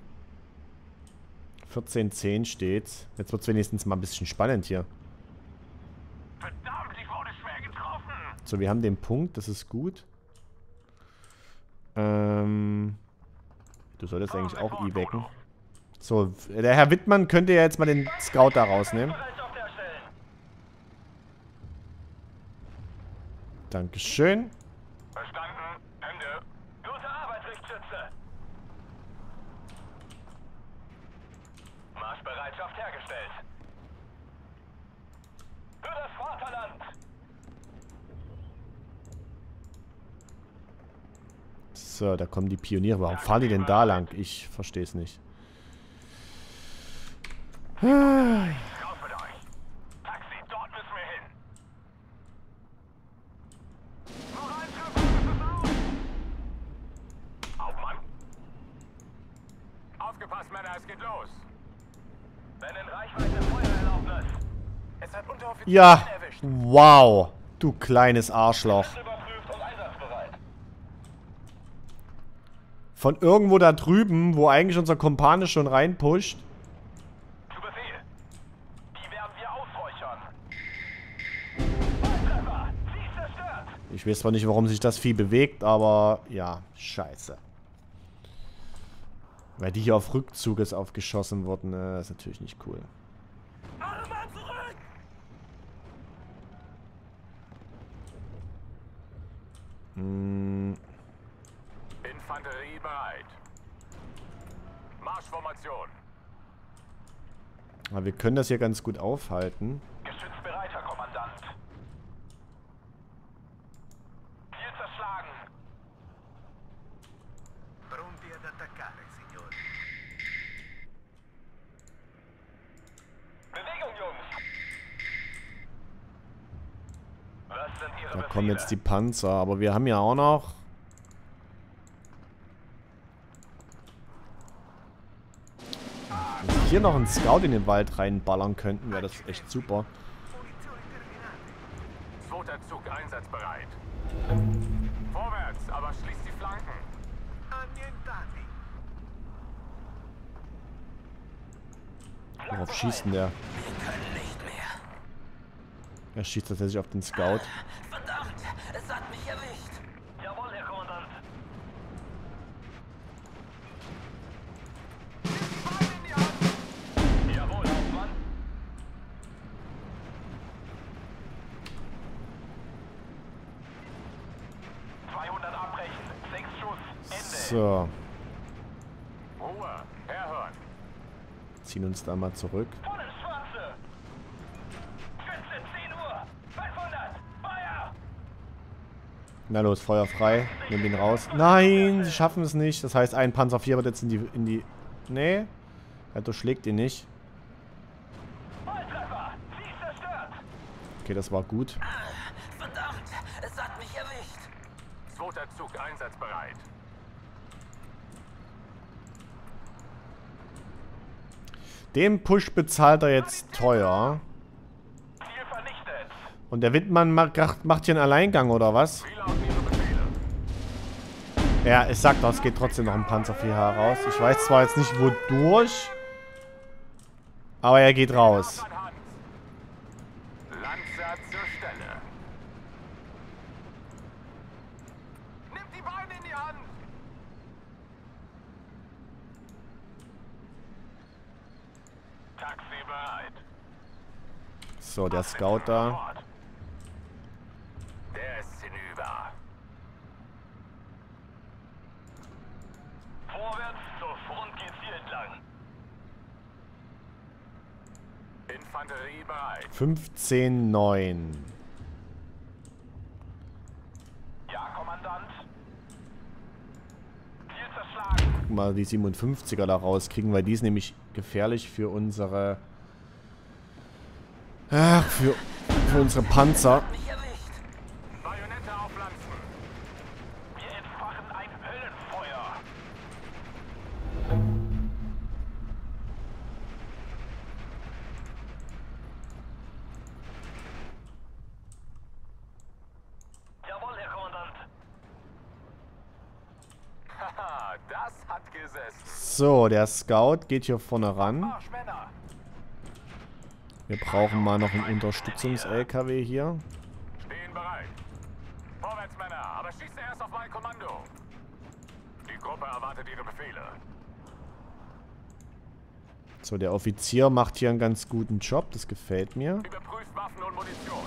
14-10 steht's. Jetzt wird's wenigstens mal ein bisschen spannend hier. Verdammt, ich wurde schwer getroffen. So, wir haben den Punkt. Das ist gut. Du solltest eigentlich auch evacken. So, der Herr Wittmann könnte ja jetzt mal den Scout da rausnehmen. Bereitschaft herstellen. Dankeschön. Verstanden. Ende. Gute Arbeit, Richtschütze. Marschbereitschaft hergestellt. Für das Vaterland. So, da kommen die Pioniere. Warum fahren die denn da lang? Ich verstehe es nicht. Raus mit euch. Taxi, dort müssen wir hin. Noch ein Treffer, das ist aus. Hauptmann. Aufgepasst, Männer, es geht los. Wenn in Reichweite Feuererlaubnis. Es hat Unteroffizier Ja. erwischt. Wow. Du kleines Arschloch. Überprüft und einsatzbereit. Von irgendwo da drüben, wo eigentlich unser Kumpane schon reinpusht. Zu Befehl. Die werden wir ausräuchern. Volltreffer. Sie ist zerstört. Ich weiß zwar nicht, warum sich das Vieh bewegt, aber ja, scheiße. Weil die hier auf Rückzug ist aufgeschossen worden, ist natürlich nicht cool. Alle Mann zurück. Infanterie bereit. Marschformation. Aber wir können das hier ganz gut aufhalten. Geschütz bereit, Herr Kommandant. Ziel zerschlagen. Pronti ad attaccare, signori. Bewegung, Jungs. Was sind Ihre Da Befehle? kommen jetzt die Panzer, aber wir haben ja auch noch... Wenn wir hier noch einen Scout in den Wald reinballern könnten, wäre das echt super. Munizioni terminate. Zweiter Zug einsatzbereit. Vorwärts, aber schließt die Flanken. Annientati. Worauf schießt denn der? Wir können nicht mehr. Er schießt tatsächlich auf den Scout. Verdammt, es hat mich erwischt. Jawohl, Herr Kommandant. Jawohl, Hauptmann. Abbrechen. 6 Schuss. Ende. So, Ruhe. Herhören. ziehen uns da mal zurück. Voll ins Schwarze. Schütze, 10 Uhr. 500. Feuer. Na los, Feuer frei. Nimm ihn raus. Nein, sie schaffen es nicht. Das heißt, ein Panzer 4 wird jetzt in die... Nee. Er durchschlägt ihn nicht. Okay, das war gut. Verdammt, es hat mich erwischt. Zweiter Zug einsatzbereit. Den Push bezahlt er jetzt teuer. Ziel vernichtet. Und der Wittmann macht hier einen Alleingang, oder was? Wie lauten Ihre Befehle? Ja, es sagt doch, es geht trotzdem noch ein Panzer 4H raus. Ich weiß zwar jetzt nicht, wodurch. Aber er geht raus. Lanzer zur Stelle. Nimmt die Beine in die Hand. Taxi bereit. So, der Scout da. Der ist hinüber. Vorwärts zur Front geht's hier entlang. Infanterie bereit. 15,9. Ja, Kommandant. Ziel zerschlagen. Guck mal, die 57er da rauskriegen, weil die ist nämlich gefährlich für unsere... Ach, für unsere Panzer. Mich erwischt. Bajonette aufpflanzen. Wir entfachen ein Höllenfeuer. Jawohl, Herr Kommandant. Haha, das hat gesessen. So, der Scout geht hier vorne ran. Marschmänner. Wir brauchen mal noch einen Unterstützungs-LKW hier. Stehen bereit. Vorwärts, Männer, aber schießt erst auf mein Kommando. Die Gruppe erwartet ihre Befehle. So, der Offizier macht hier einen ganz guten Job. Das gefällt mir. Überprüft Waffen und Munition.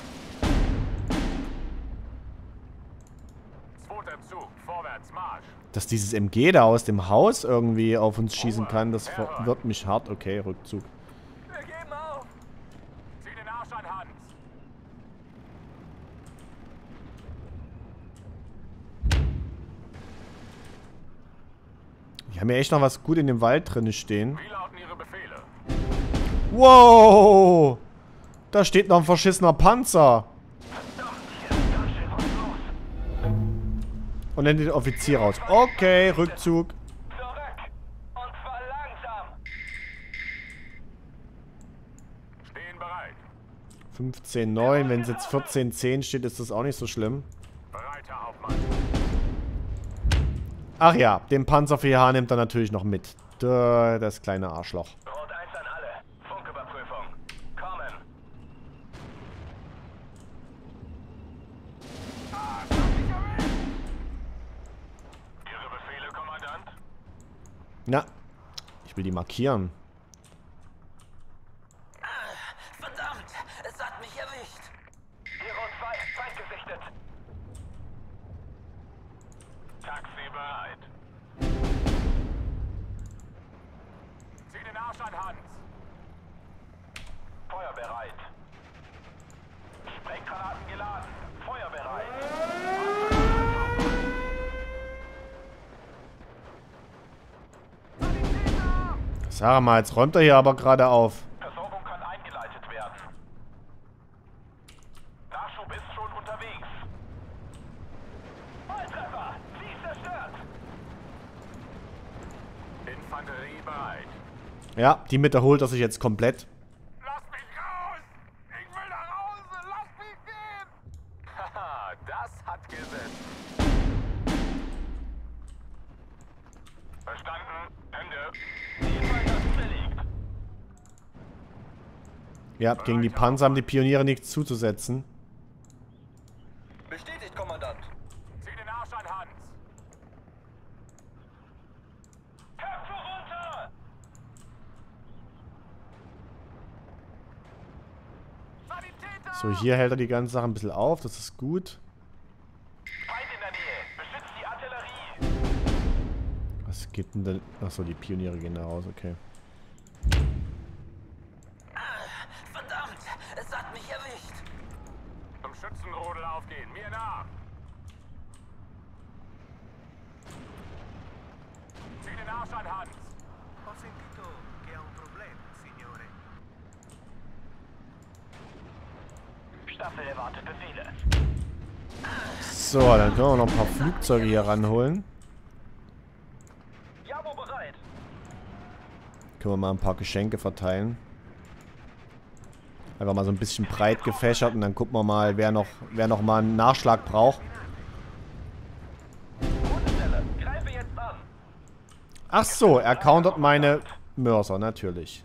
Zweiter Zug, vorwärts, Marsch. Dass dieses MG da aus dem Haus irgendwie auf uns schießen kann, das verwirrt mich hart. Okay, Rückzug. Wir geben auf. Zieh den Arsch an, Hans. Die haben ja echt noch was gut in dem Wald drin stehen. Wie lauten Ihre Befehle? Wow! Da steht noch ein verschissener Panzer. Und dann den Offizier raus. Okay, Rückzug. Zurück. Und zwar langsam. Stehen bereit. 15,9. Wenn es jetzt 14,10 steht, ist das auch nicht so schlimm. Bereit, Herr Hauptmann. Ach ja, den Panzer 4H nimmt er natürlich noch mit. Das kleine Arschloch. Rot 1 an alle. Funküberprüfung. Kommen. Ihre Befehle, Kommandant? Na, ich will die markieren. Verdammt, es hat mich erwischt. Hero 2, Feind gesichtet. Taxi bereit. Zieh den Arsch an, Hans. Feuer bereit. Sprenggranaten geladen. Feuer bereit. Sag mal, jetzt räumt er hier aber gerade auf. Versorgung kann eingeleitet werden. Nachschub ist schon unterwegs. Volltreffer! Sie ist zerstört! Infanterie bereit. Ja, die Mitte holt er sich jetzt komplett. Lass mich raus! Ich will nach Hause! Lass mich gehen! Haha, das hat gesessen. Verstanden? Ende. Ja, gegen die Panzer haben die Pioniere nichts zuzusetzen. Bestätigt, Kommandant. Zieh den Arsch an, Hans. Köpfe runter! Sanitäter! So, hier hält er die ganze Sache ein bisschen auf. Das ist gut. Feind in der Nähe. Beschützt die Artillerie. Was gibt denn denn... Achso, die Pioniere gehen da raus, okay. Verdammt, es hat mich erwischt. Zum Schützenrodel aufgehen. Mir nach. Arsch an Hans. Ho sentito che ha un problema, signore. Staffel erwartet Befehle. So, dann können wir noch ein paar Flugzeuge hier ranholen. Jamo bereit. Können wir mal ein paar Geschenke verteilen. Einfach mal so ein bisschen breit gefächert und dann gucken wir mal, wer noch mal einen Nachschlag braucht. Bodenstelle, greife jetzt an. Ach so, er countert meine Mörser, natürlich.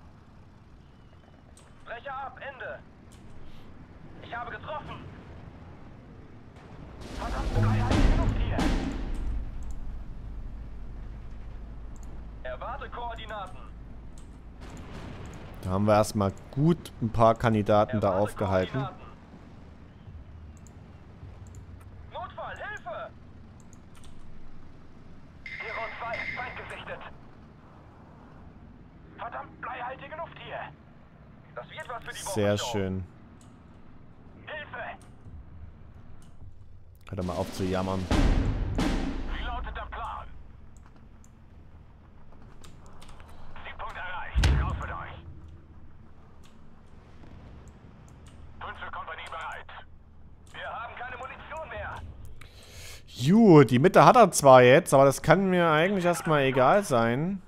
Brecher ab, Ende. Ich habe getroffen. Verdammt, Freiheit genug hier. Erwarte Koordinaten. Da haben wir erstmal gut ein paar Kandidaten da Erwarte aufgehalten. Koordinaten. Notfall, Hilfe! Hero 2, Feind gesichtet. Verdammt, bleihaltige Luft hier. Das wird was für die Woche. Sehr schön. Hilfe! Hört doch mal auf zu jammern. Wie lautet der Plan? Siegpunkt erreicht. Raus mit euch. Kompanie bereit. Wir haben keine Munition mehr. Gut, die Mitte hat er zwar jetzt, aber das kann mir eigentlich erstmal egal sein.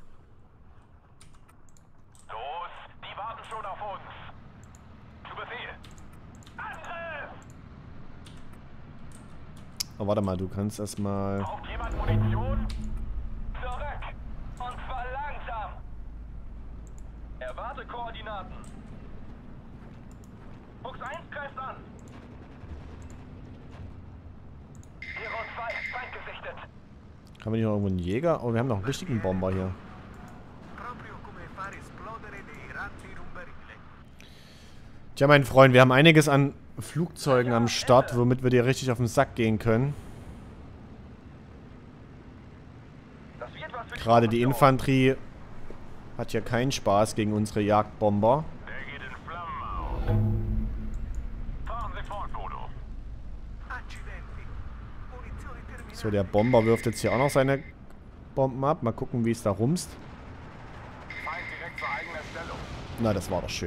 Los, die warten schon auf uns. Zu Befehl. Angriff! Oh, warte mal, du kannst erstmal... Braucht jemand Munition? Zurück! Und zwar langsam! Erwarte Koordinaten. Fuchs 1 greift an. Hero 2, Feind gesichtet. Haben wir hier noch irgendwo einen Jäger? Oh, wir haben noch einen richtigen Bomber hier. Proprio come far esplodere dei ratti in un barile. Tja, mein Freund, wir haben einiges an Flugzeugen am Start, womit wir dir richtig auf den Sack gehen können. Das wird was für Gerade die Munition. Infanterie hat ja keinen Spaß gegen unsere Jagdbomber. Der geht in Flammen auf. Fahren Sie fort, Bodo. Accidenti. Munizioni terminate. So, der Bomber wirft jetzt hier auch noch seine Bomben ab. Mal gucken, wie es da rumst. Feind direkt zur eigenen Stellung. Na, das war doch schön.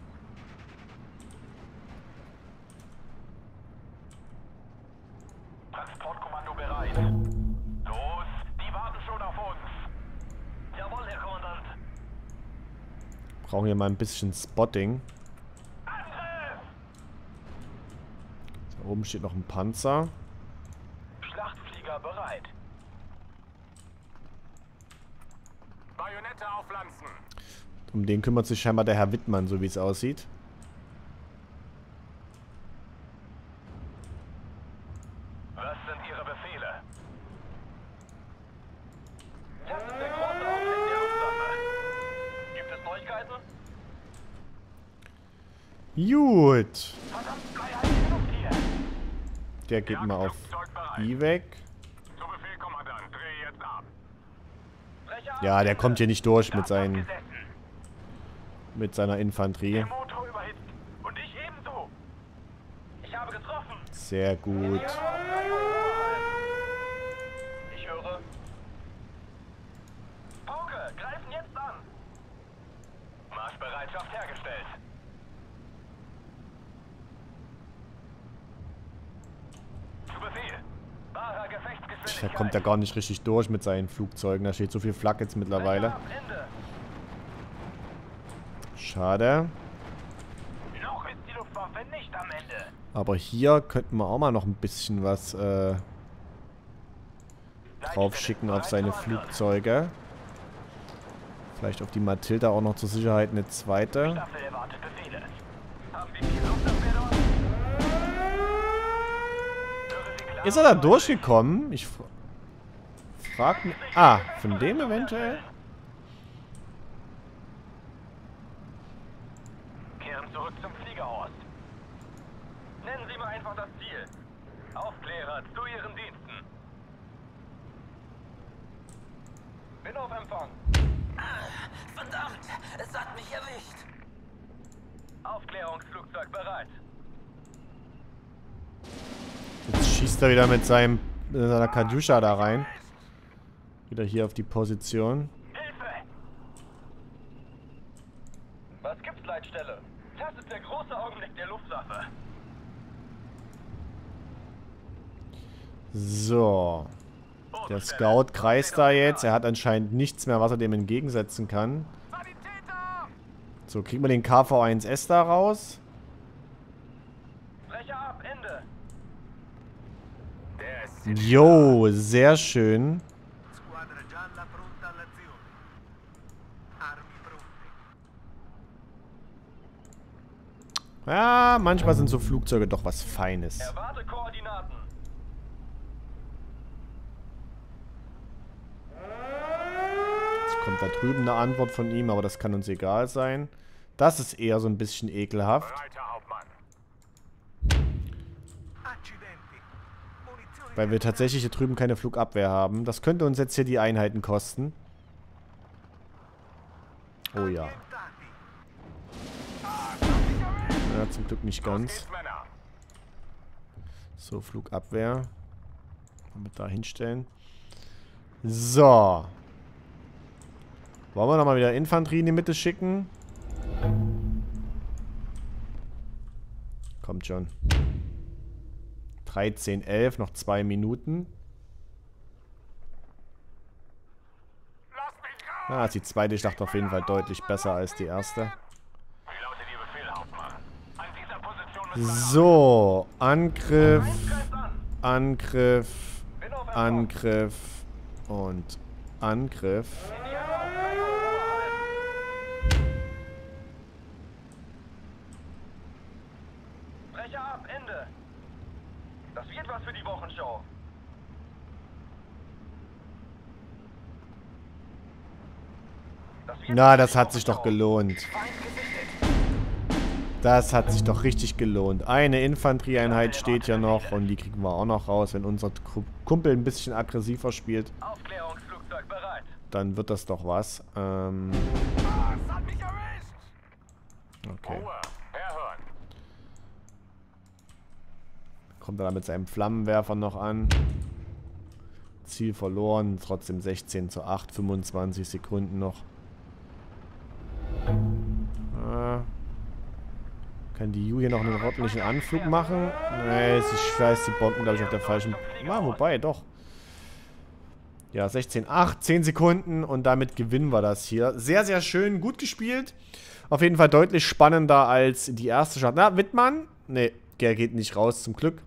Transportkommando bereit. Los, die warten schon auf uns. Jawohl, Herr Kommandant. Brauchen hier mal ein bisschen Spotting. Angriff! Da oben steht noch ein Panzer. Schlachtflieger bereit. Bajonette aufpflanzen. Um den kümmert sich scheinbar der Herr Wittmann, so wie es aussieht. Was sind Ihre Befehle? Jetzt ist der große Auftritt der Luftwaffe. Gibt es Neuigkeiten? Gut. Verdammt, bleihaltige Luft hier. Der geht mal auf I weg. Zu Befehl, Kommandant. Dreh jetzt ab. Brecher ab. Ja, der kommt hier nicht durch mit, Gesessen. mit seiner Infanterie. Der Motor überhitzt. Und ich ebenso. Ich habe getroffen. Sehr gut. Ich höre. Pauke, greifen jetzt an. Marschbereitschaft hergestellt. Zu Befehl. Wahrer Gefechtsgeschwindigkeit. Da kommt er gar nicht richtig durch mit seinen Flugzeugen. Da steht so viel Flak jetzt mittlerweile. Brecher ab, Ende. Schade. Noch ist die Luftwaffe nicht am Ende. Aber hier könnten wir auch mal noch ein bisschen was drauf schicken auf seine Flugzeuge. Vielleicht auf die Matilda auch noch zur Sicherheit eine zweite. Staffel erwartet Befehle. Haben Sie viel Luftabwehr dort? Höre Sie klar? Ist er da durchgekommen? Ich frag mich... Ah, von dem eventuell? Kehren zurück zum Fliegerhorst. Nennen Sie mir einfach das Ziel. Aufklärer zu Ihren Diensten. Bin auf Empfang. Verdammt, es hat mich erwischt. Aufklärungsflugzeug bereit. Jetzt schießt er wieder mit seiner Kadjuscha da rein. Wieder hier auf die Position. Hilfe! Was gibt's, Leitstelle? Das ist der große Augenblick der Luftwaffe. So. Der Scout kreist da jetzt. Er hat anscheinend nichts mehr, was er dem entgegensetzen kann. Sanitäter! So, kriegen wir den KV-1S da raus. Brecher ab, Ende! Jo, sehr schön. Squadra gialla pronta all'azione. Armi pronte. Ja, manchmal sind so Flugzeuge doch was Feines. Erwarte Koordinaten. Jetzt kommt da drüben eine Antwort von ihm, aber das kann uns egal sein. Das ist eher so ein bisschen ekelhaft. Breiter Hauptmann. Accidenti. Munizioni Weil wir tatsächlich hier drüben keine Flugabwehr haben. Das könnte uns jetzt hier die Einheiten kosten. Oh ja. ambientati. Ja, zum Glück nicht ganz. Männer. So, Flugabwehr. Damit da hinstellen. So. Wollen wir nochmal wieder Infanterie in die Mitte schicken? Kommt schon. 13, 11, noch 2 Minuten. Lass mich raus! Ah, die zweite Schlacht auf jeden Fall deutlich besser als die erste. Wie lautet Ihr Befehl, Hauptmann? An dieser Position müssen So, Angriff, Greift an! Angriff, Angriff und Angriff. Brecher ab, Ende! Das wird was für die Wochenshow. Na, das hat sich doch gelohnt. Das hat sich doch richtig gelohnt. Eine Infanterieeinheit steht ja noch und die kriegen wir auch noch raus. Wenn unser Kumpel ein bisschen aggressiver spielt, Aufklärungsflugzeug bereit. dann wird das doch was. Es hat mich erwischt! Okay. Ruhe, herhören. Kommt er da mit seinem Flammenwerfer noch an. Ziel verloren, trotzdem 16:8, 25 Sekunden noch. Kann die U hier noch einen ordentlichen Anflug machen? Nee, sie scheißt die Bomben, glaube ich, auf der falschen... wobei, doch. Ja, 16:8, 10 Sekunden und damit gewinnen wir das hier. Sehr, sehr schön, gut gespielt. Auf jeden Fall deutlich spannender als die erste Schlacht. Na, Wittmann? Nee, der geht nicht raus, zum Glück.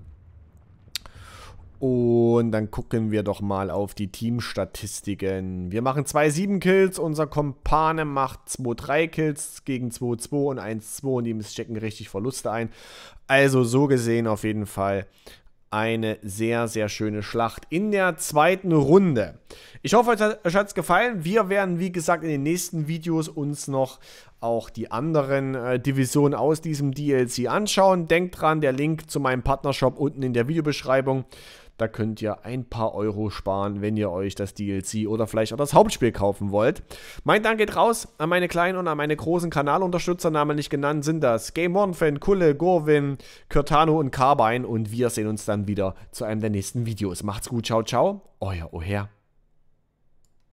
Und dann gucken wir doch mal auf die Teamstatistiken. Wir machen 2 7-Kills, unser Kompane macht 2 3-Kills gegen 2 2 und 1 2 und die stecken richtig Verluste ein. Also so gesehen auf jeden Fall eine sehr, sehr schöne Schlacht in der zweiten Runde. Ich hoffe, euch hat es gefallen. Wir werden, wie gesagt, in den nächsten Videos uns noch auch die anderen Divisionen aus diesem DLC anschauen. Denkt dran, der Link zu meinem Partnershop unten in der Videobeschreibung. Da könnt ihr ein paar Euro sparen, wenn ihr euch das DLC oder vielleicht auch das Hauptspiel kaufen wollt. Mein Dank geht raus an meine kleinen und an meine großen Kanalunterstützer. Namentlich genannt sind das Game One Fan, Kulle, Gorwin, Curtano und Carbine. Und wir sehen uns dann wieder zu einem der nächsten Videos. Macht's gut, ciao, ciao. Euer Oher.